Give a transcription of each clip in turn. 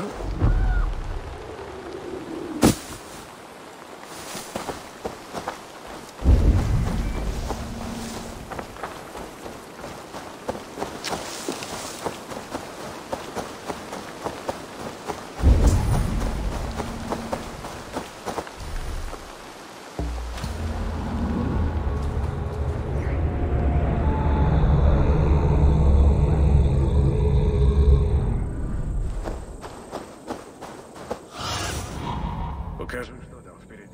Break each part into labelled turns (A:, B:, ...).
A: Покажи, что там впереди.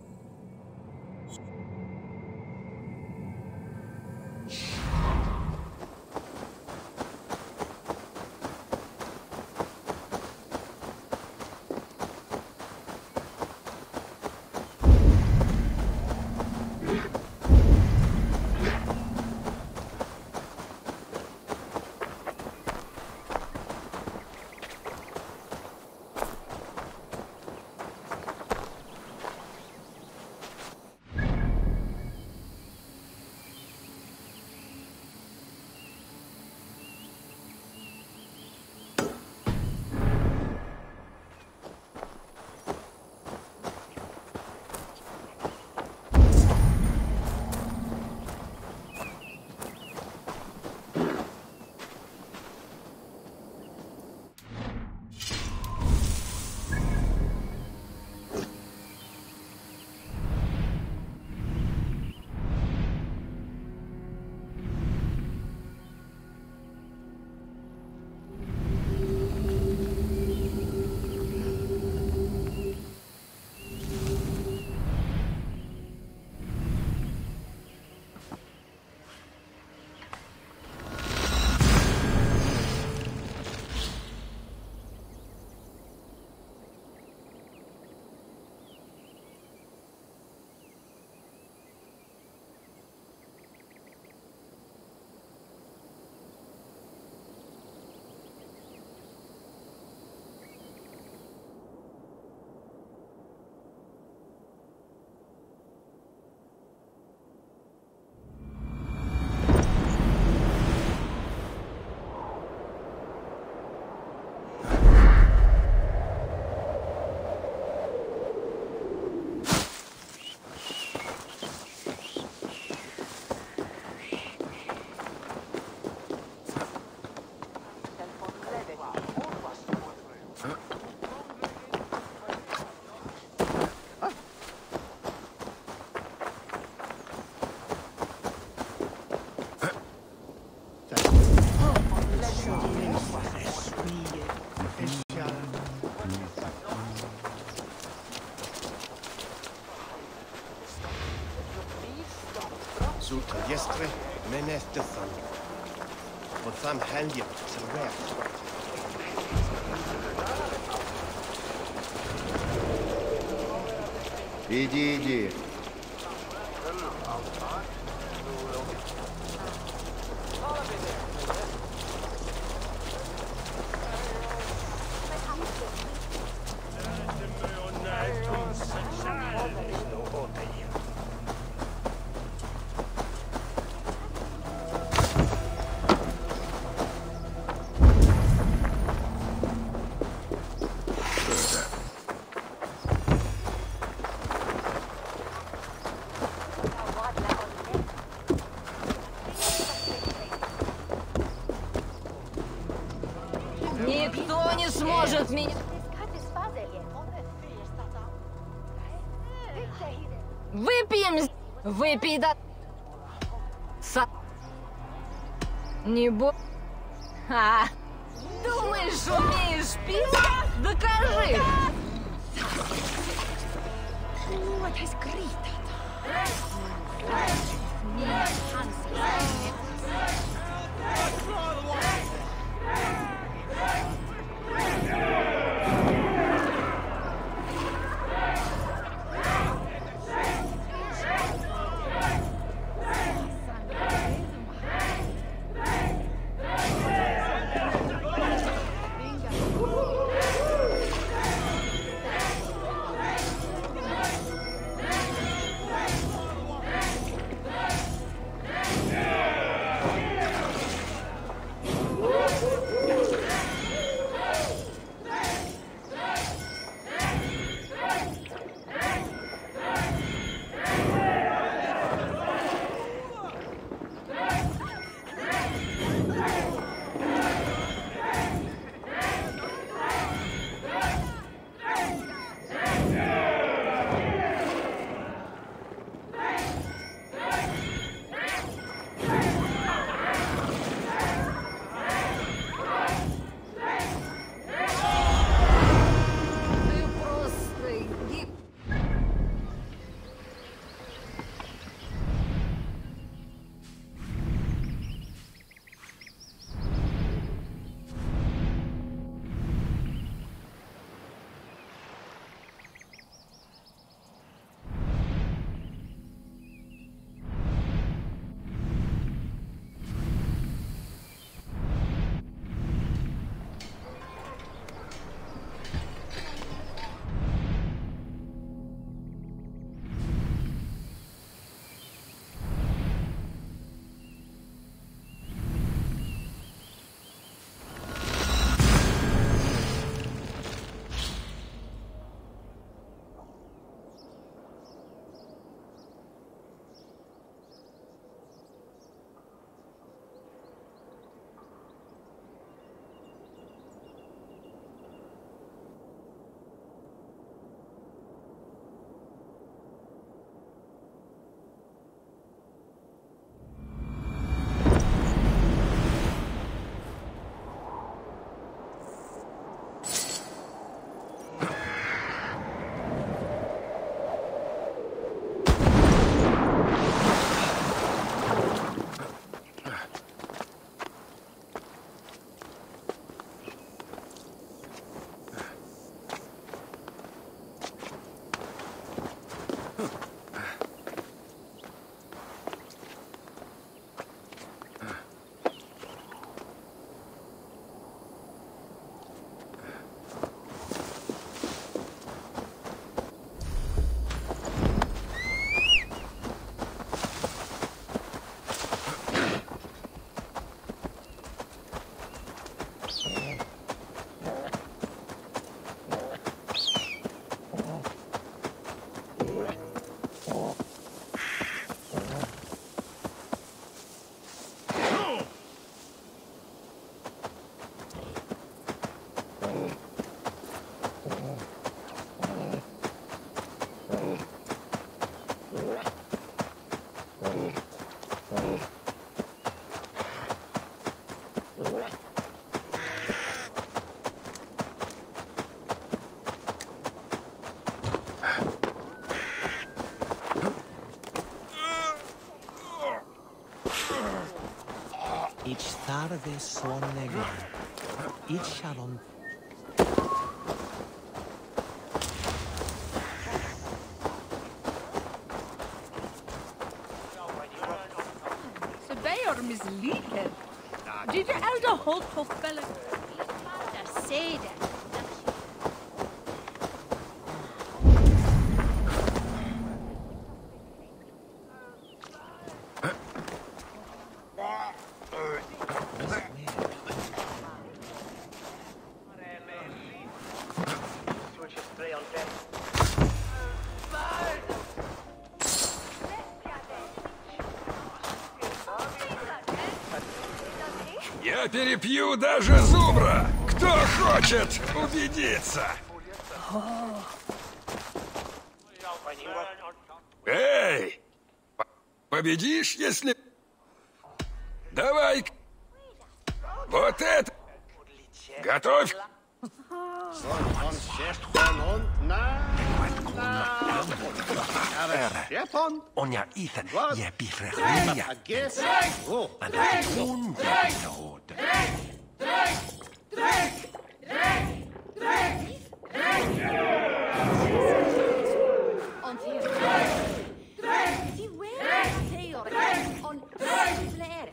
B: Suuta jestre, meneste san. But sam handia, silver.
C: Иди.
D: Никто не сможет меня... Выпьем... Выпей до... Не бо... Думаешь, умеешь пить? Докажи!
A: Each tarde son negro, each shalom.
C: Så beger misliker. Dit elder holdt på felle.
E: Daar zei dat.
F: Я перепью даже зубра! Кто хочет убедиться? Эй! Победишь, если... Давай! Вот это! Готовь!
B: Von Chefton und Chefton.
G: On ja Ethan, je bifreria.
B: Agis. Oh.
G: En dat is ongehoord.
E: Und hier. Die Welt Theorie. Und Flair.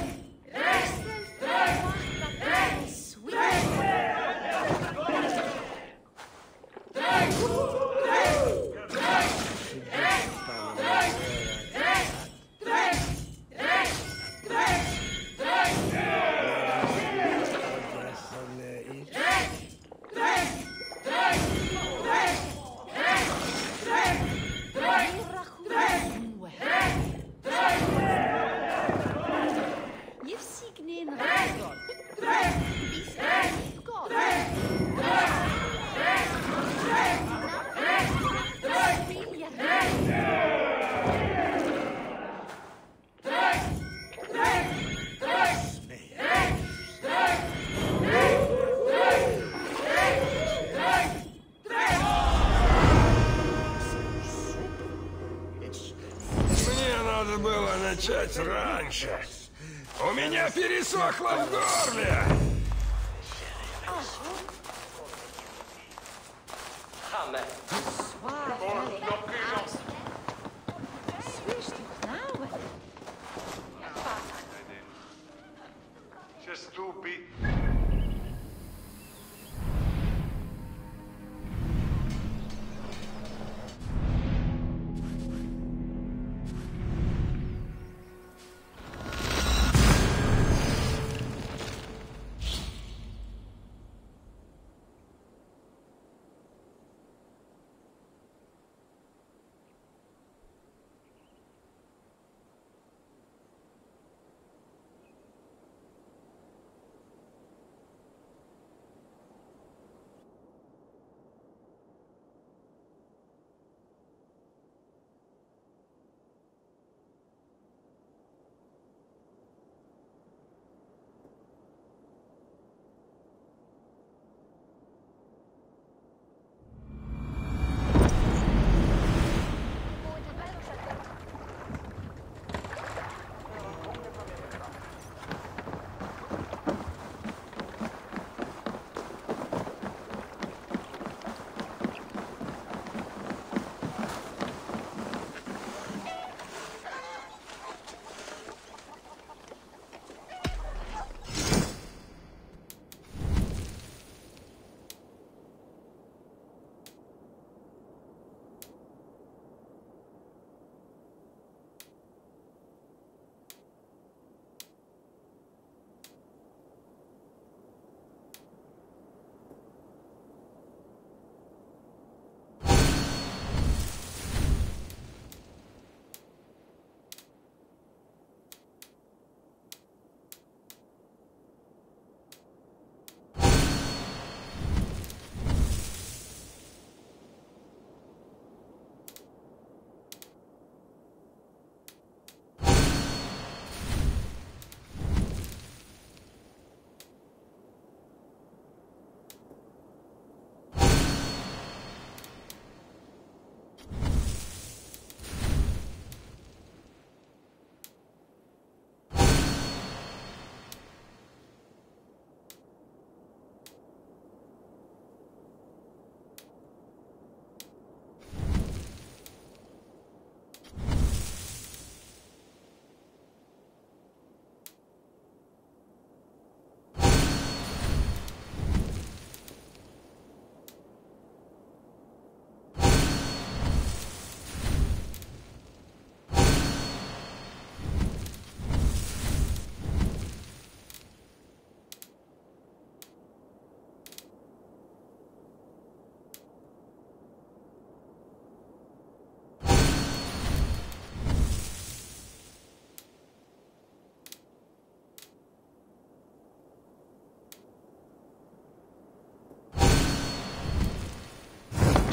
F: Мне надо было начать раньше. У меня пересохло в горле.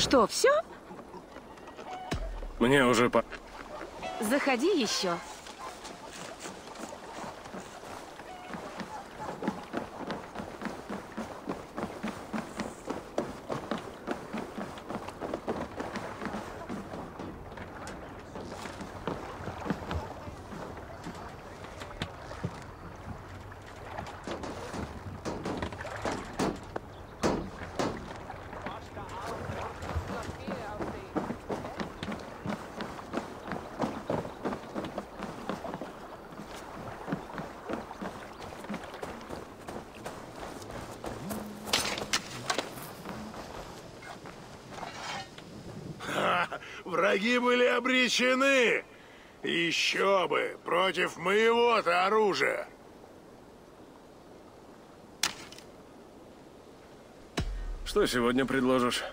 H: Что, все?
F: Мне уже
H: Заходи еще.
F: Враги были обречены. Еще бы, против моего-то оружия. Что сегодня предложишь?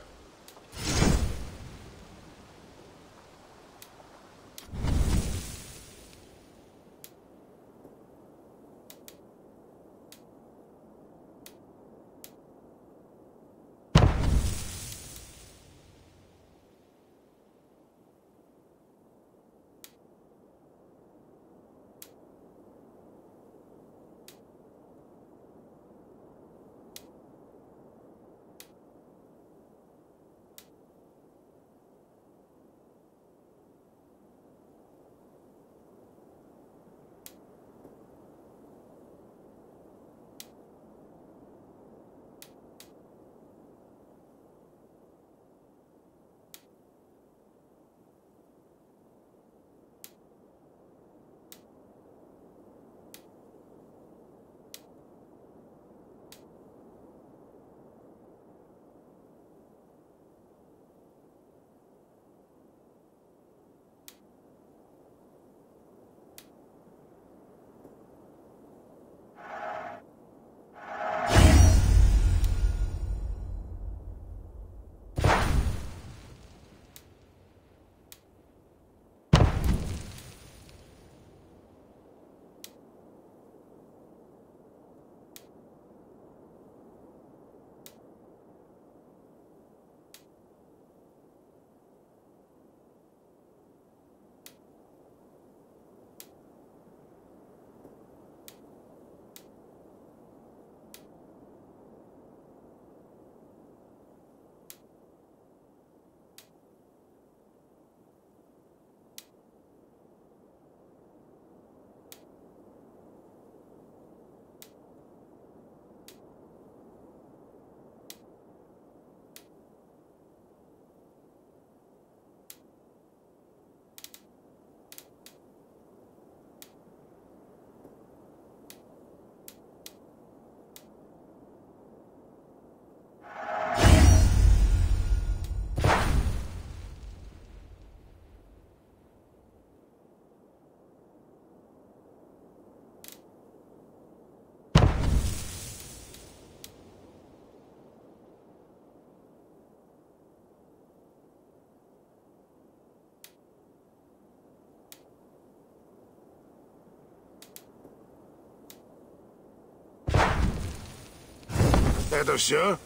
F: Это все?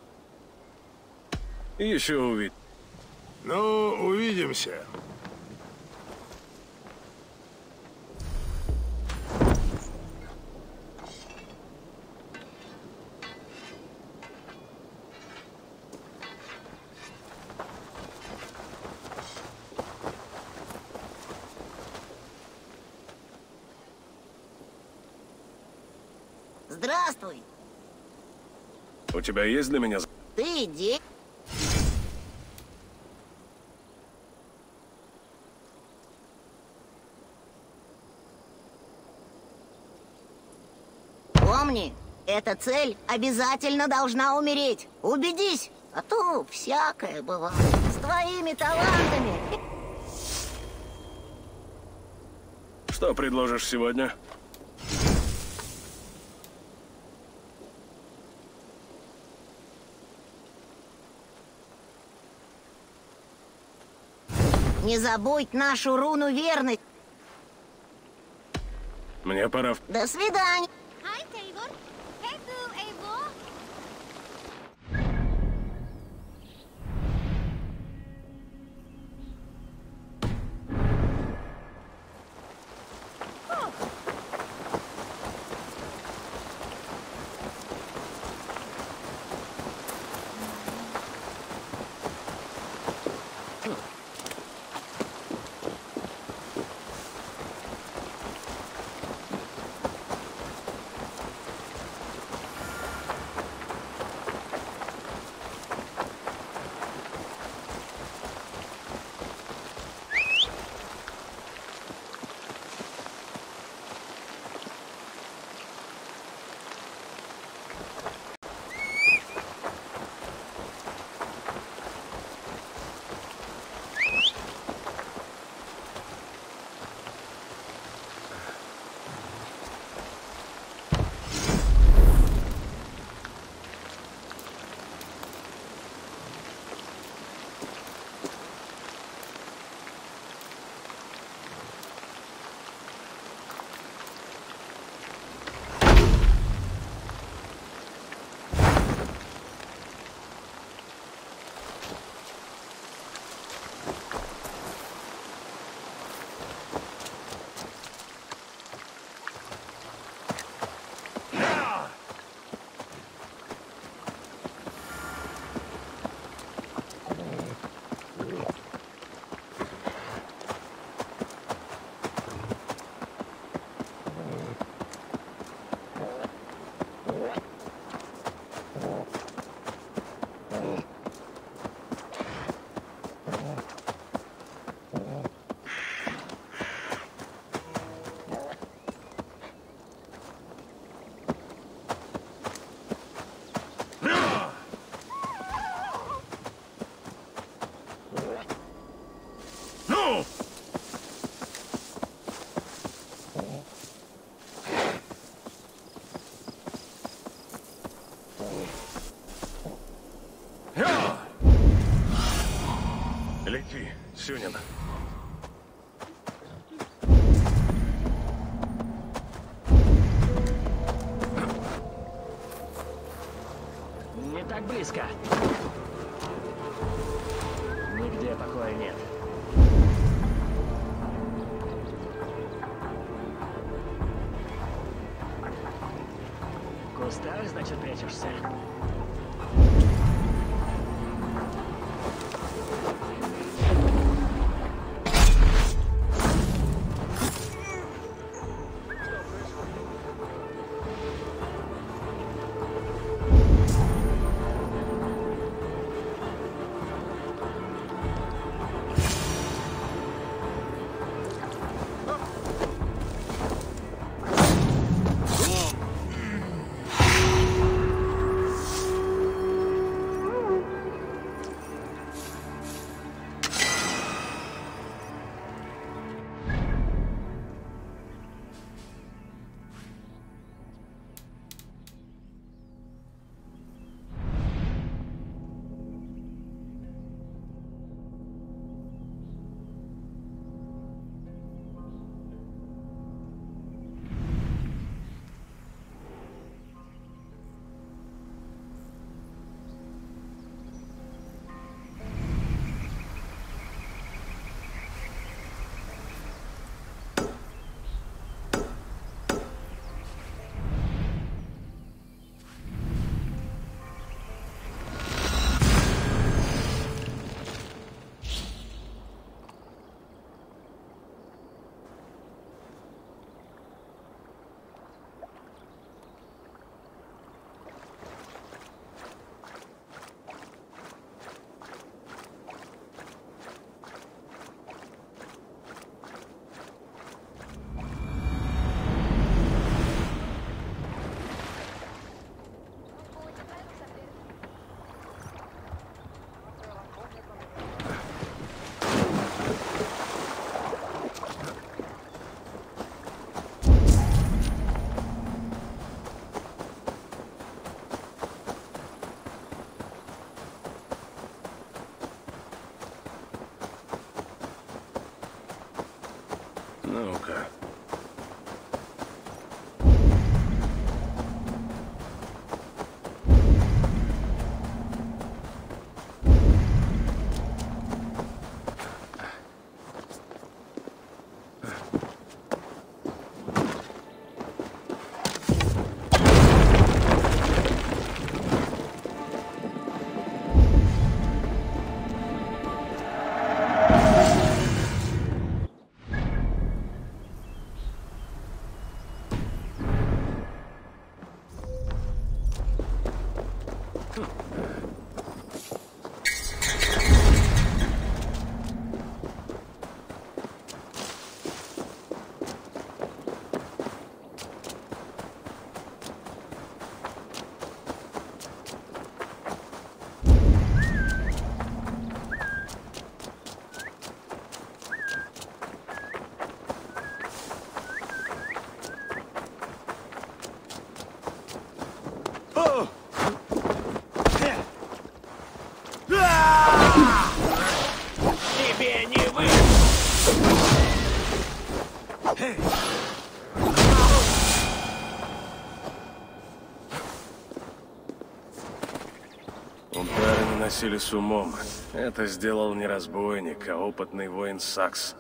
I: Еще увидим.
F: Ну, увидимся.
J: Здравствуй.
I: У тебя есть для меня...
J: Ты иди. Помни, эта цель обязательно должна умереть. Убедись, а то всякое бывает. С твоими талантами.
I: Что предложишь сегодня?
J: Не забудь нашу руну верность.
I: Мне пора.
J: До свидания.
E: Hi, Tabor. Hello, Eivor.
K: близко. Нигде покоя нет. В кустах, значит, прячешься?
I: Ну-ка.
K: Тебе не вы!
I: Удары наносили с умом. Это сделал не разбойник, а опытный воин Сакс.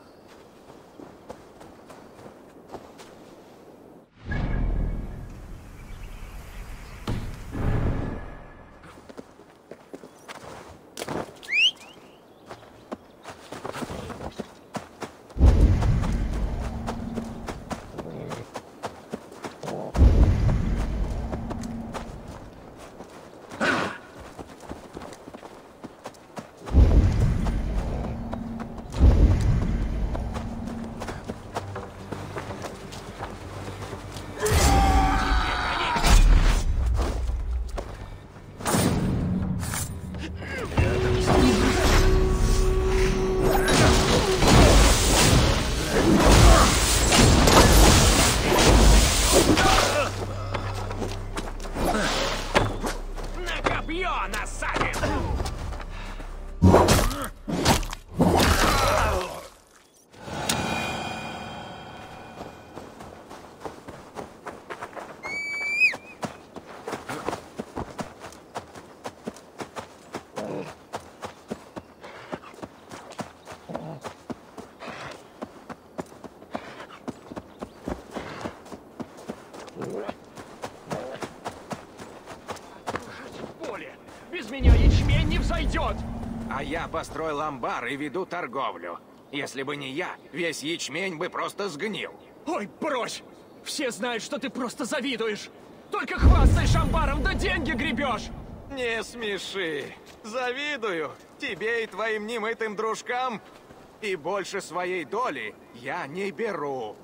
L: взойдет.
M: А я построил амбар и веду торговлю. Если бы не я, весь ячмень бы просто сгнил.
L: Ой, брось! Все знают, что ты просто завидуешь. Только хвастаешь амбаром, да деньги гребешь.
M: Не смеши. Завидую тебе и твоим немытым дружкам. И больше своей доли я не беру.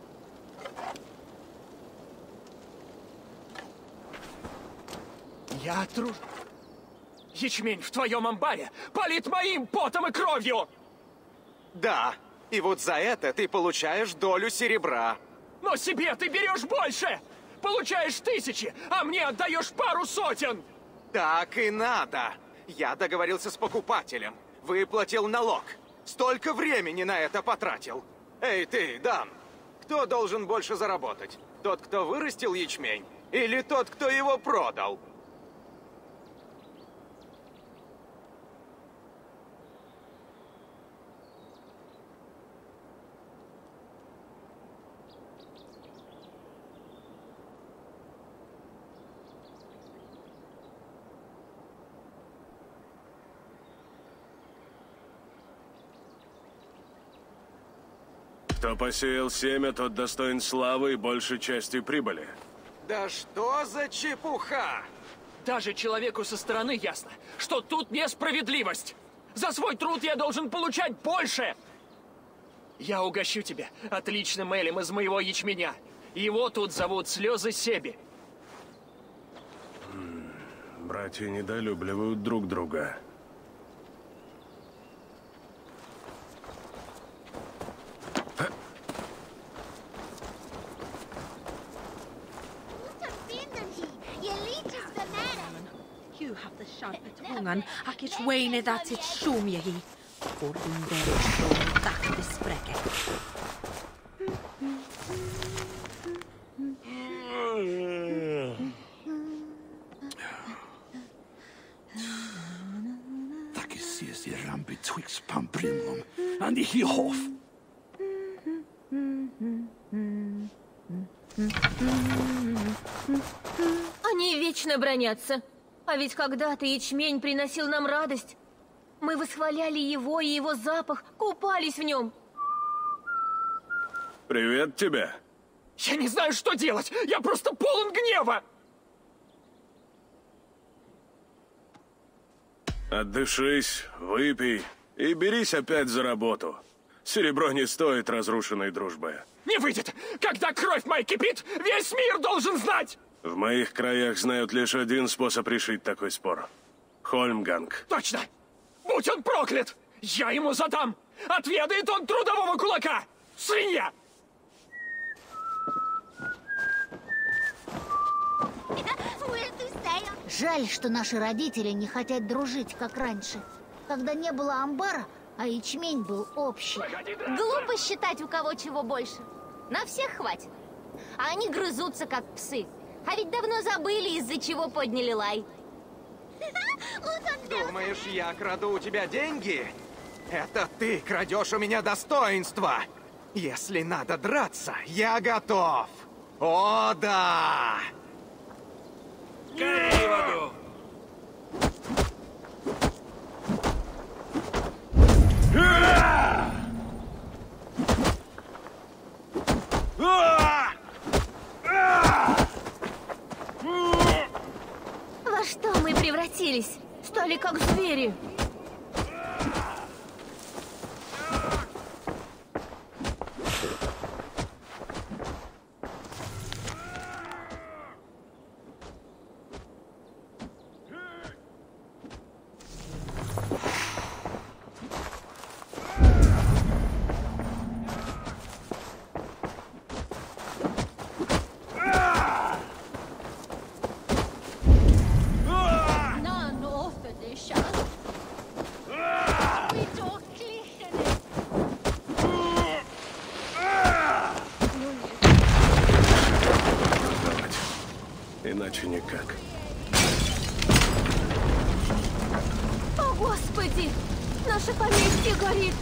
L: Я труд... Ячмень в твоем амбаре палит моим потом и кровью!
M: Да, и вот за это ты получаешь долю серебра.
L: Но себе ты берешь больше! Получаешь 1000, а мне отдаешь пару сотен!
M: Так и надо. Я договорился с покупателем, выплатил налог. Столько времени на это потратил. Эй, ты, Дан, кто должен больше заработать? Тот, кто вырастил ячмень? Или тот, кто его продал?
I: Кто посеял семя, тот достоин славы и большей части прибыли.
M: Да что за чепуха?
L: Даже человеку со стороны ясно, что тут несправедливость. За свой труд я должен получать больше. Я угощу тебя отличным элем из моего ячменя. Его тут зовут Слезы Себи.
I: Братья недолюбливают друг друга.
C: Tungan ac i'r weinydd at it siwm i hi. O'r dwi'n beryg sôn dach ddisbrege.
G: Tak i ses I ram betwixt Pambrillum and the Hierhof.
D: Они вечно бранятся. А ведь когда-то ячмень приносил нам радость. Мы восхваляли его и его запах, купались в нем.
I: Привет тебе.
L: Я не знаю, что делать. Я просто полон гнева.
I: Отдышись, выпей и берись опять за работу. Серебро не стоит разрушенной дружбы.
L: Не выйдет. Когда кровь моя кипит, весь мир должен знать.
I: В моих краях знают лишь один способ решить такой спор. Хольмганг.
L: Точно! Будь он проклят! Я ему задам! Отведает он трудового кулака! Свинья!
J: Жаль, что наши родители не хотят дружить, как раньше. Когда не было амбара, а ячмень был общий.
E: Глупо считать, у кого чего больше. На всех хватит. А они грызутся, как псы. А ведь давно забыли, из-за чего подняли лай.
M: Думаешь, я краду у тебя деньги? Это ты крадешь у меня достоинство. Если надо драться, я готов. О, да!
F: Гори воду!
D: Во что мы превратились? Стали как звери.
I: Иначе никак.
D: О, Господи! Наше поместье горит!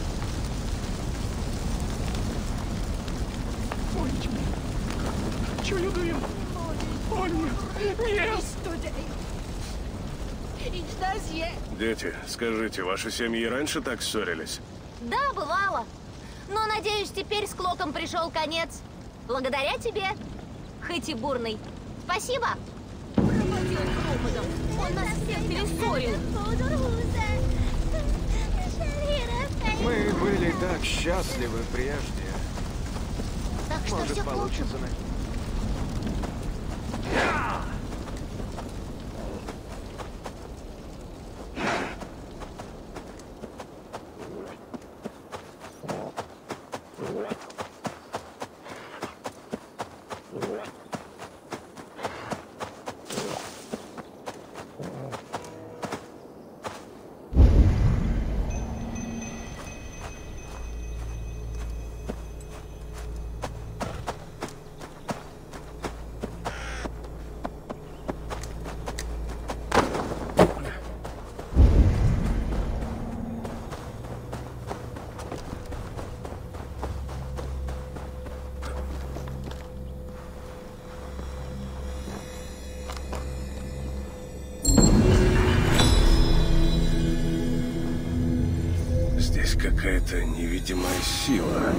L: Чудо! Ой, нет!
I: Дети, скажите, ваши семьи раньше так ссорились?
E: Да, бывало. Но, надеюсь, теперь с Клоком пришел конец. Благодаря тебе, хоть и бурный. Спасибо.
D: Он нас всех перессорил.
M: Мы были так счастливы прежде.
E: Так что
M: Может,
E: все к
M: получится
E: лучшему.
I: Здесь какая-то невидимая сила.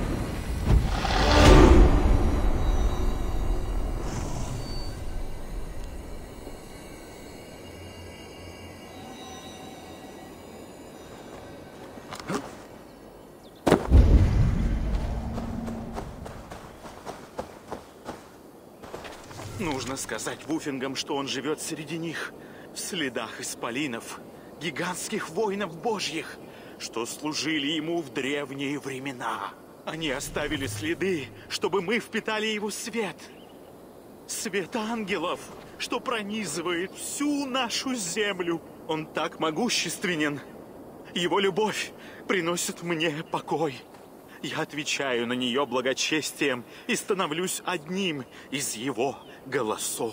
N: Нужно сказать вуфингам, что он живет среди них, в следах исполинов, гигантских воинов божьих, что служили ему в древние времена. Они оставили следы, чтобы мы впитали его свет. Свет ангелов, что пронизывает всю нашу землю. Он так могущественен. Его любовь приносит мне покой. Я отвечаю на нее благочестием и становлюсь одним из его голосов.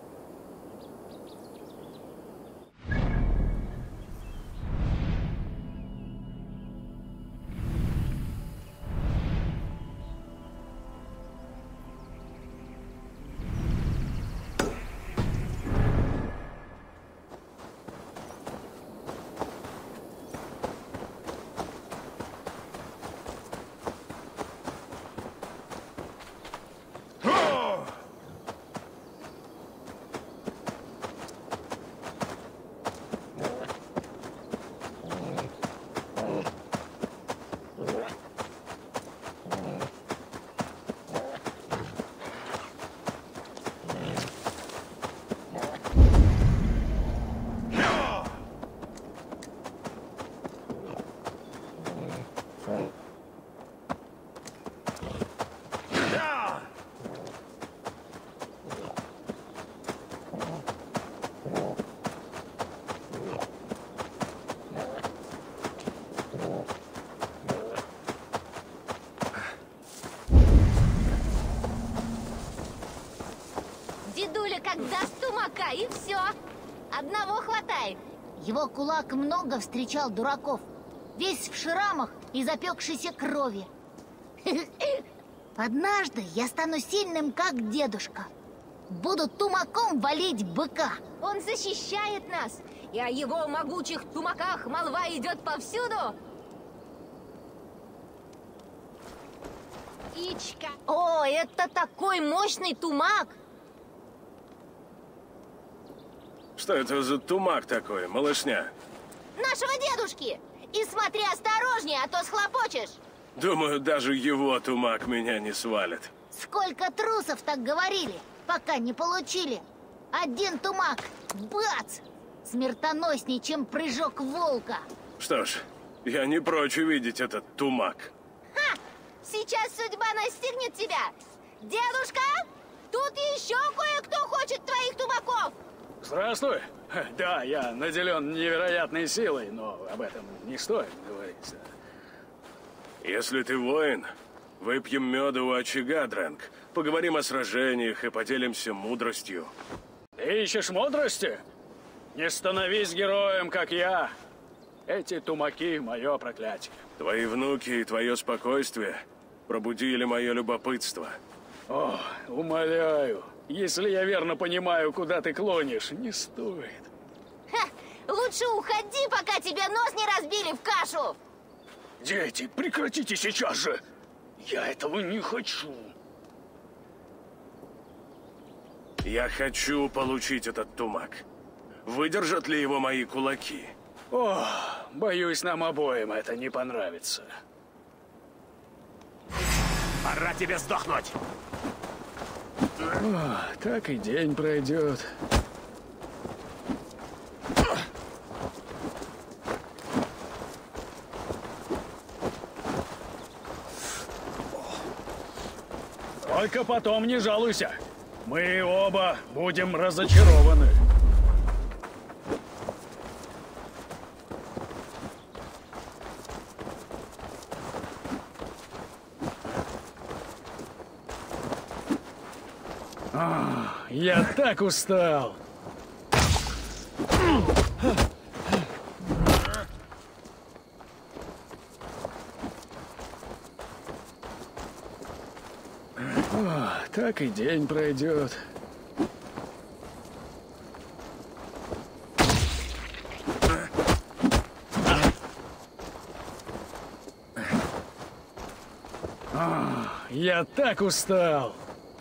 E: Дедуля как даст тумака, и все. Одного хватает. Его кулак много встречал дураков. Весь в шрамах и запекшейся крови. Однажды я стану сильным, как дедушка. Буду тумаком валить быка.
D: Он защищает нас, и о его могучих тумаках молва идет повсюду.
E: Ичка. О, это такой мощный тумак!
I: Что это за тумак такой, малышня?
E: Нашего дедушки! И смотри осторожнее, а то схлопочешь.
I: Думаю, даже его тумак меня не свалит.
E: Сколько трусов так говорили, пока не получили. Один тумак, бац! Смертоносней, чем прыжок волка.
I: Что ж, я не прочь увидеть этот тумак.
E: Ха! Сейчас судьба настигнет тебя. Дедушка, тут еще кое-кто хочет твоих тумаков.
K: Здравствуй. Да, я наделен невероятной силой, но об этом не стоит говорить.
I: Если ты воин, выпьем меда у очага, Дрэнк. Поговорим о сражениях и поделимся мудростью.
K: Ты ищешь мудрости? Не становись героем, как я. Эти тумаки — мое проклятие.
I: Твои внуки и твое спокойствие пробудили мое любопытство.
K: О, умоляю, если я верно понимаю, куда ты клонишь, не стоит.
E: Ха, Лучше уходи, пока тебе нос не разбили в кашу.
K: Дети, прекратите сейчас же! Я этого не хочу.
I: Я хочу получить этот тумак. Выдержат ли его мои кулаки?
K: О, боюсь, нам обоим это не понравится.
O: Пора тебе сдохнуть.
K: О, так и день пройдет. Только потом не жалуйся. Мы оба будем разочарованы. Я так устал. Так и день пройдет. Я так устал.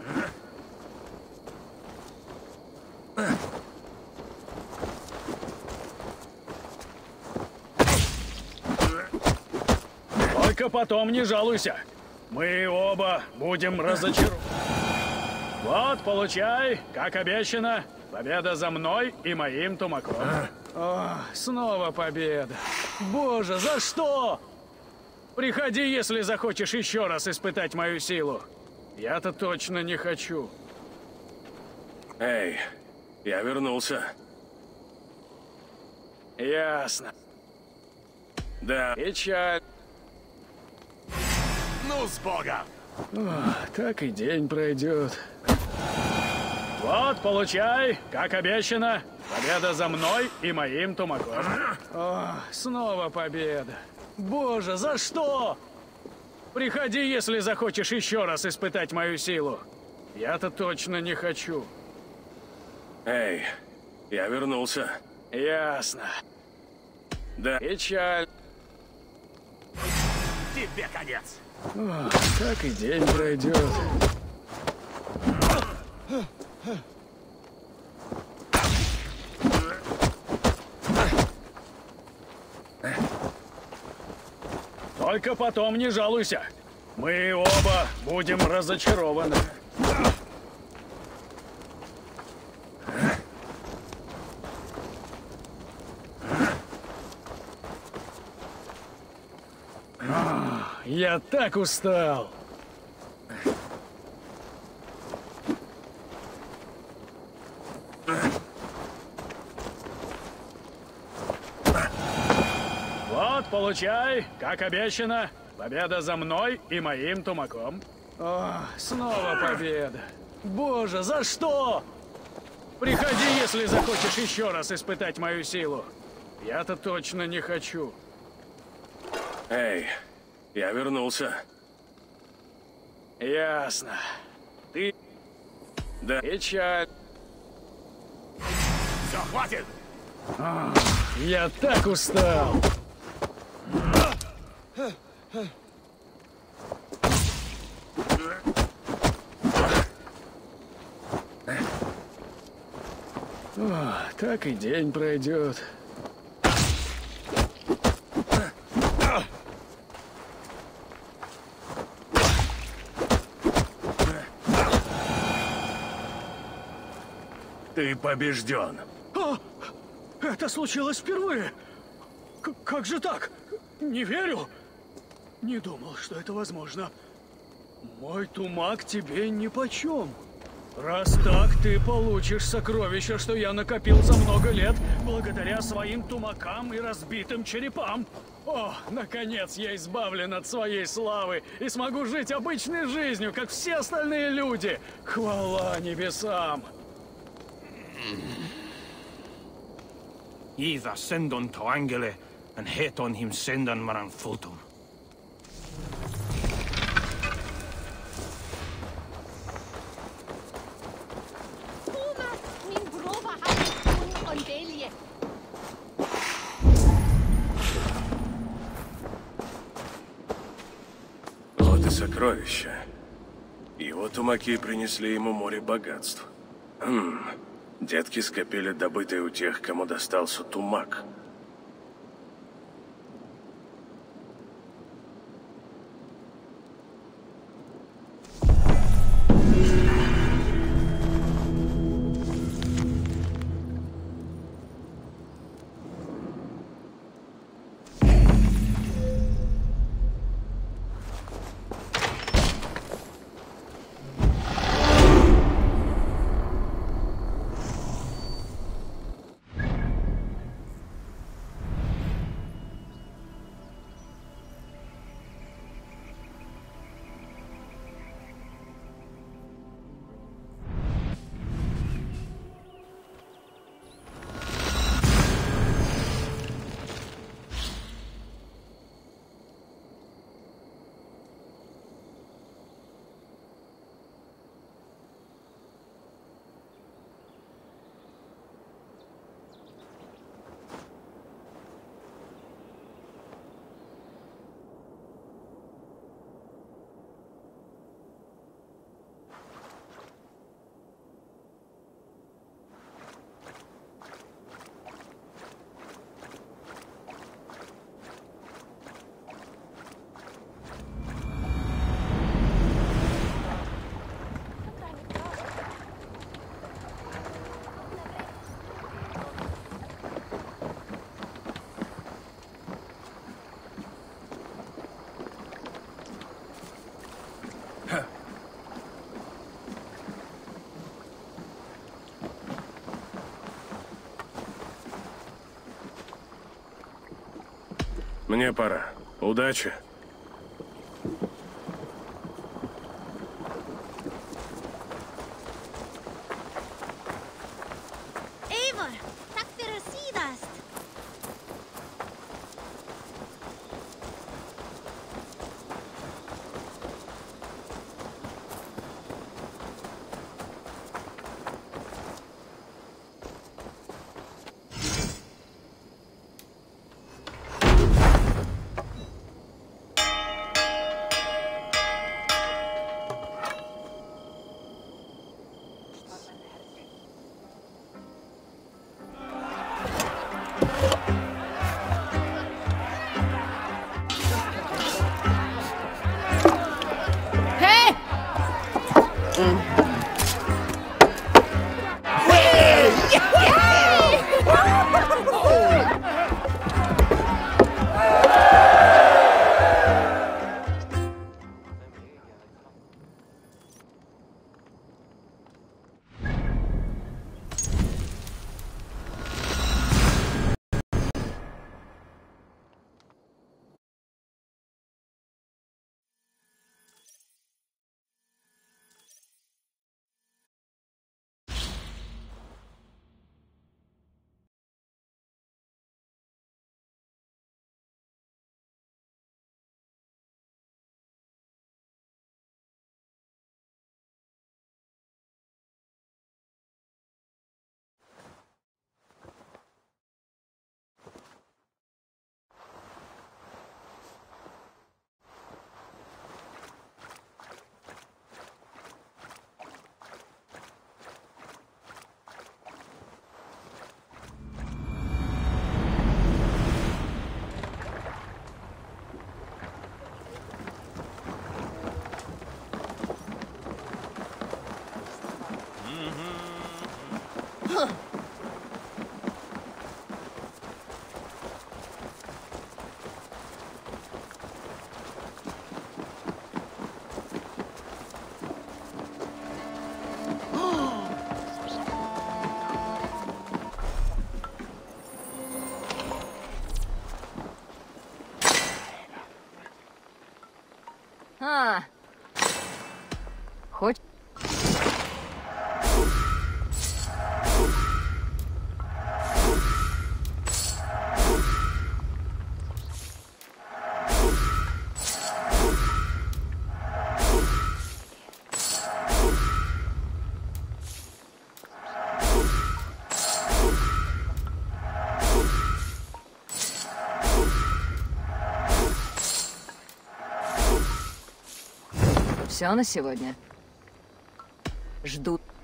K: Только потом не жалуйся. Мы оба будем разочарованы. Вот, получай, как обещано, победа за мной и моим тумаком. О, снова победа. Боже, за что? Приходи, если захочешь еще раз испытать мою силу. Я-то точно не хочу.
I: Эй, я вернулся.
K: Ясно.
I: Да.
K: Печаль.
O: Ну, с Богом!
K: О, так и день пройдет. Вот, получай, как обещано, победа за мной и моим тумаком. О, снова победа. Боже, за что? Приходи, если захочешь еще раз испытать мою силу. Я-то точно не хочу.
I: Эй, я вернулся.
K: Ясно.
I: Да.
K: Печаль.
O: Тебе конец.
K: О, так и день пройдет. Только потом не жалуйся. Мы оба будем разочарованы. Я так устал. Вот, получай, как обещано, победа за мной и моим тумаком. О, снова победа. Боже, за что? Приходи, если захочешь еще раз испытать мою силу. Я-то точно не хочу.
I: Эй, я вернулся.
K: Ясно. Ты...
I: Да.
K: Печаль.
O: Все, хватит!
K: Я так устал. О, так и день пройдет.
I: Ты побежден.
K: Это случилось впервые. Как же так? Не верю. Не думал, что это возможно. Мой тумак тебе нипочем. Раз так, ты получишь сокровища, что я накопил за много лет, благодаря своим тумакам и разбитым черепам. О, наконец я избавлен от своей славы и смогу жить обычной жизнью, как все остальные люди. Хвала небесам.
O: Either send on to Angele and hit on him send on Maranfotum.
I: сокровища. Его тумаки принесли ему море богатств. Детки скопили добытое у тех, кому достался тумак. Мне пора. Удачи.
E: Eivor, tack för sidast.
D: Хоть...
H: Все на сегодня. Жду